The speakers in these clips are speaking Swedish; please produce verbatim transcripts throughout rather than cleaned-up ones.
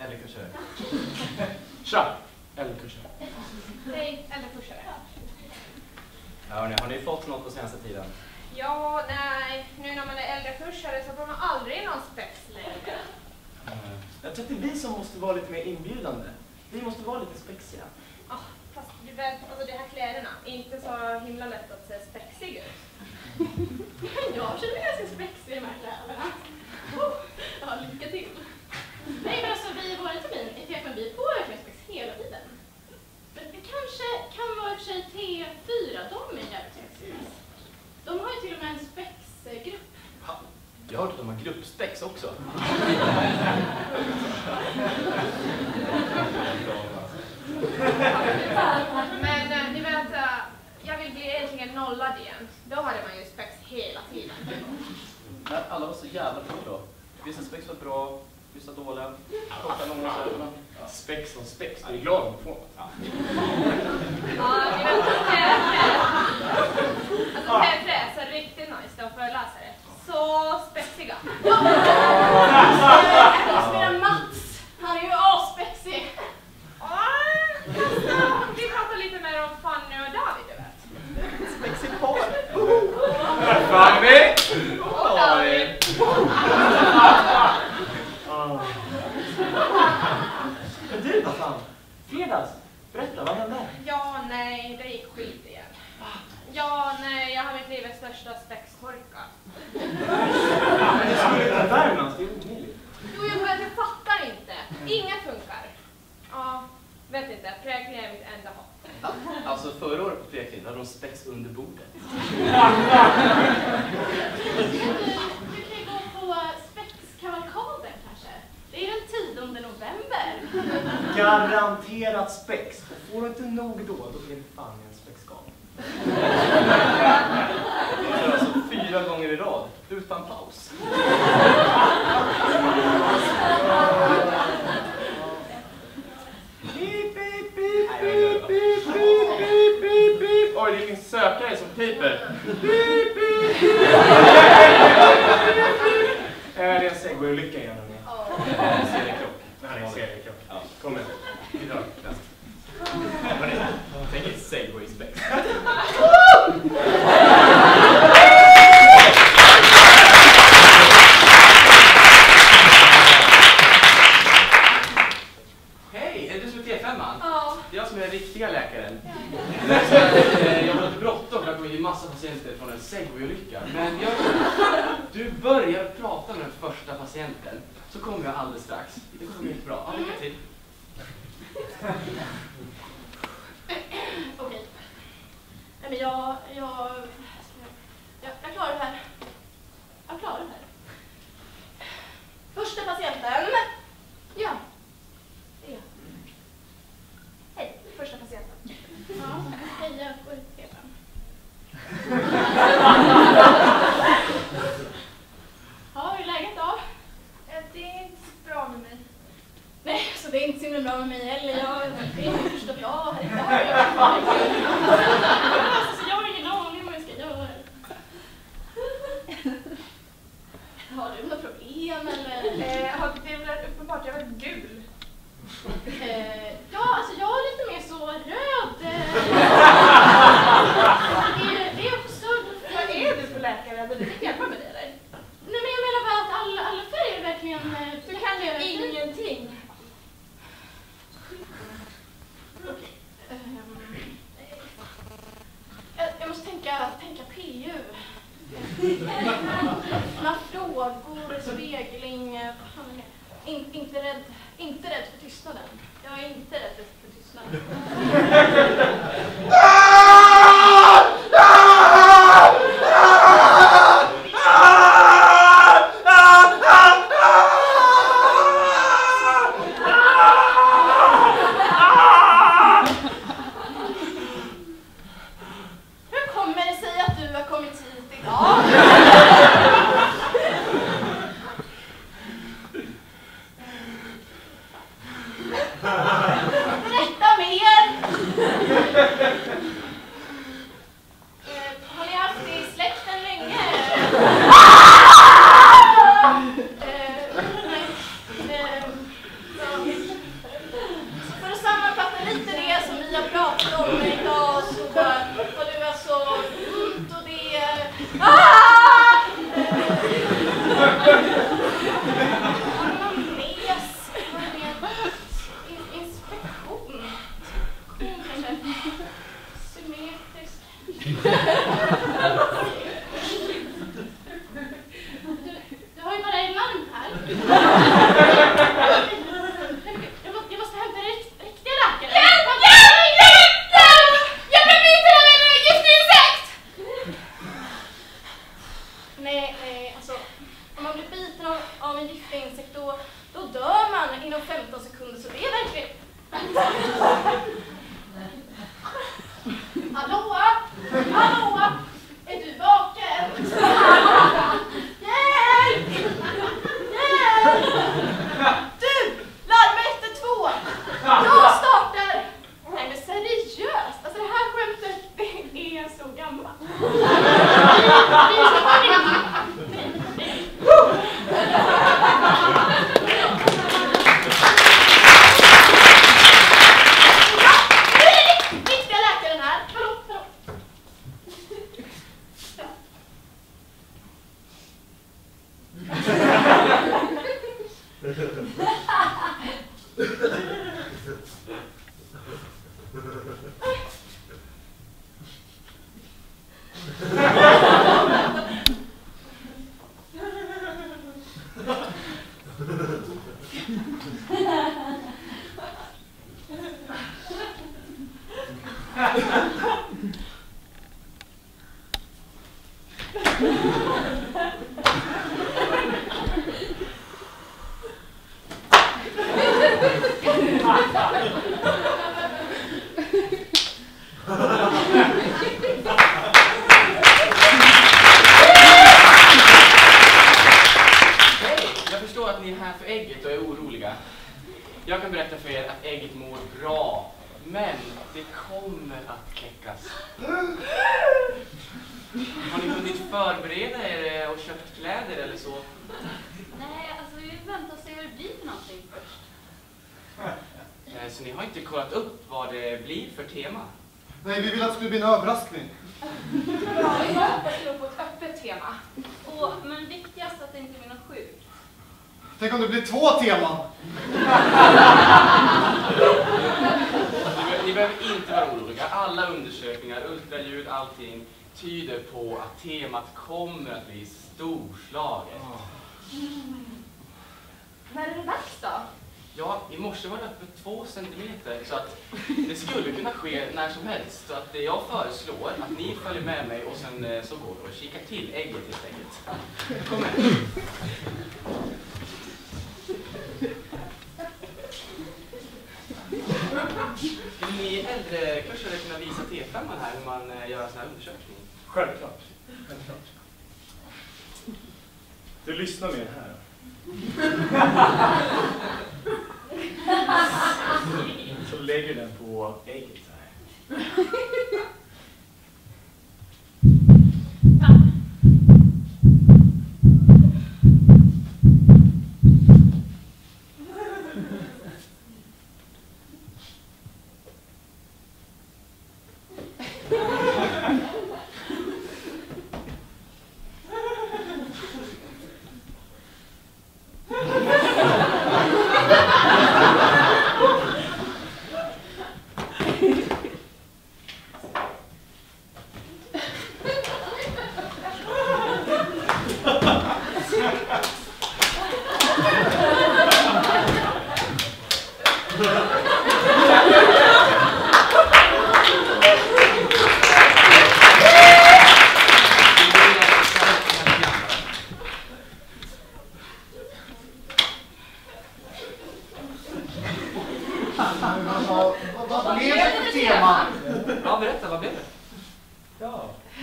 äldrekursare. Tja, äldrekursare. Hej, äldrekursare. Ja, hörni, har ni fått något på senaste tiden? Ja, nej. Nu när man är äldrekursare så får man aldrig någon spex längre. Mm. Jag tror att det är vi som måste vara lite mer inbjudande. Vi måste vara lite spexiga. Ja, oh, fast du vet, alltså de här kläderna, inte så himla lätt att se spexig ut. Jag känner mig ganska spexig i de här kläderna. Oh, ja, lycka till. Nej, men alltså vi i vår termin i T F M, vi får verkligen spex hela tiden. Men det kanske kan vara i och för sig T fyra, de är jävligt sexiga. De har ju till och med en spexgrupp. Ja, jag har hört att de har gruppspex också. Men äh, ni vet, äh, jag vill bli äntligen nollad igen. Då hade man ju spex hela tiden. Men alla var så jävla bra då. Vissa spex var bra, vissa dåliga. Korta, långa söderna. Ja. Spex som spex, du är glad om du får något. Ja. Ja, ni vet, T tre. Alltså T tre är så riktigt nice då föreläsare. Så spexiga. Jag spelar Mats. Han är ju asspexig. Vi pratar lite mer om Fanny och David, du vet. Spexig par. Fanny! Och David. Men du, vad fan? Fredags? Berätta, vad hände? Ja, nej, det gick skit igen. Ja, nej, jag har mitt livets största spextorka. Men det skulle inte vara Värmlands, det är omöjligt. Jo, jag vet, jag fattar inte. Inget funkar. Ja, vet inte. Präkling är mitt enda hopp. Alltså förra året på Präkling hade de spex under bordet. Du, du kan ju gå på spexkavalkaden kanske. Det är den tionde november. Garanterat spex. Och får du inte nog då, då blir det fan en spexgal. Det är alltså fyra gånger i rad, utan paus. Pip, pip, pip, pip, pip, pip, pip, pip. Oj, det är min sökare som piper. Pip, pip, pip, pip. Det är en segway-lycka igen. Seriekrock. Det här är en seriekrock. Ja, kom med. Vi drar. Hörrni, tänk ett segway-spex. Hej, är det du som är T fem-man? Ja. Det är jag som är den riktiga läkaren. Jag har lite bråttom för att gå in i massa patienter från en segway-olycka. Men jag, du börjar prata med den första patienten, så kommer jag alldeles strax. Det kommer bli bra. Ja, lycka till. Okej. Nej, men jag, jag, jag, jag klarar det här. Jag klarar det här. Första patienten. Ja. Ja. Hej, första patienten. Ja, hej, jag går ut T fem. Ja, hur är läget då? Det är inte så bra med mig. Nej, så det är inte så himla bra med mig heller. Jag det är inte första bra här idag. Alltså, jag har ingen aning vad jag ska göra. Har du några problem eller? Eh, det är väl uppenbart, jag är väl gul. Eh, ja, alltså jag är lite mer så röd. är, är jag på sörd? Vad är du för läkare? Vill du hjälpa med det eller? Nej, men jag menar bara att alla, alla färger verkligen... Eh, Du kan ju ingenting. Okej. Um, jag, jag måste tänka, tänka P U. Några frågor, spegling. eh, In, inte, rädd, inte rädd för tystnaden. Jag är inte rädd för tystnaden. Hur kommer det sig att du har kommit hit idag? Berätta mer! Hallå? Hallå? Är du vaken? Hjälp! Hjälp! Du! Larm ett två! Jag startar! Nej men seriöst, alltså det här skämtet det är så gammalt. Vi ska ringa. Riktiga läkaren här. Hallå, hallå. Jag kan berätta för er att ägget mår bra, men det kommer att kläckas. Har ni hunnit förbereda er och köpt kläder eller så? Nej, alltså vi väntar och se vad det blir för någonting först. Så ni har inte kollat upp vad det blir för tema? Nej, vi vill att det skulle bli en överraskning. Ja, vi hoppas på ett öppet tema. Och, men viktigast att det inte blir något sjukt. Tänk om det blir två teman. Ni, ni behöver inte vara oroliga. Alla undersökningar, ultraljud, allting tyder på att temat kommer att bli storslaget. Mm. När är det dags då? Ja, i morse var det öppet två centimeter så att det skulle kunna ske när som helst. Så att jag föreslår att ni följer med mig och sen så går vi och kikar till ägget helt enkelt. Kom med. Skulle ni äldre kursare kunna visa T fem här hur man gör en sån här undersökning? Självklart. Självklart. Du lyssnar med här. Så lägger den på ägget här. Vad blev det för tema? Ja, berätta, vad blev det? Ja.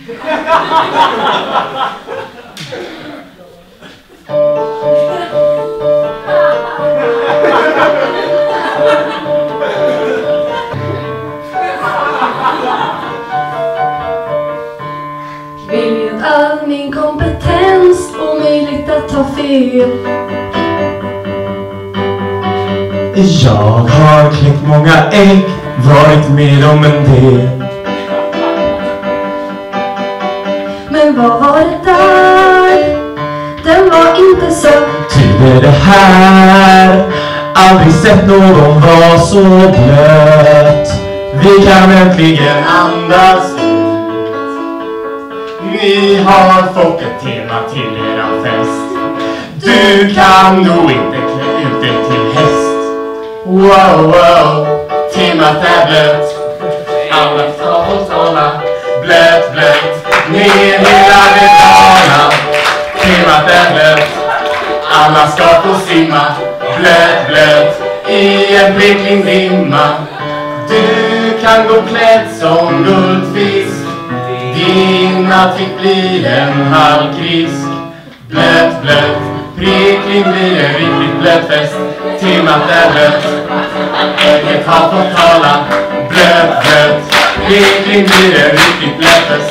Vill ut all min kompetens, omöjligt att ta fel. Jag har kläckt många ägg, varit med om en del. Men vad var det där? Den var inte så. Tyder det här? Aldrig sett någon vara så blöt. Vi kan äntligen andas ut. Ni har fått ett tema till eran fest. Du kan nog inte klä ut dig till häst. Wow, wow, temat är blött. Alla får tala, blött, blött. Ner hela banan. Temat är blött. Alla ska få simma, blött, blött. i en prickling-dimma. Du kan gå klädd som guldfisk. Din outfit blir en halvkrisk. Blöt, blöt, prickling blir en riktigt blöt fest. Temat är blöt, ögat har fått tala. Blöt, blöt, prickling blir en riktigt blöt fest.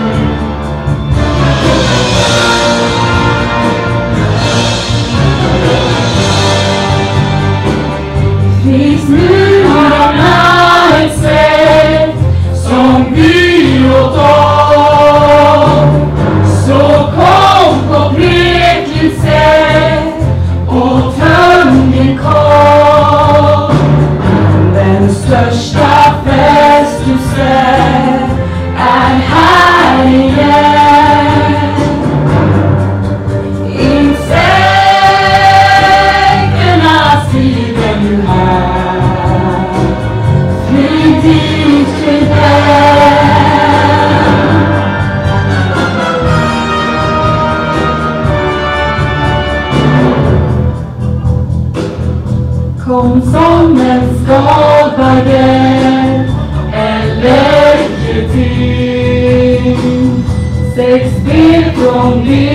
Thank you. kom som en skalbagge eller geting. Sex steg från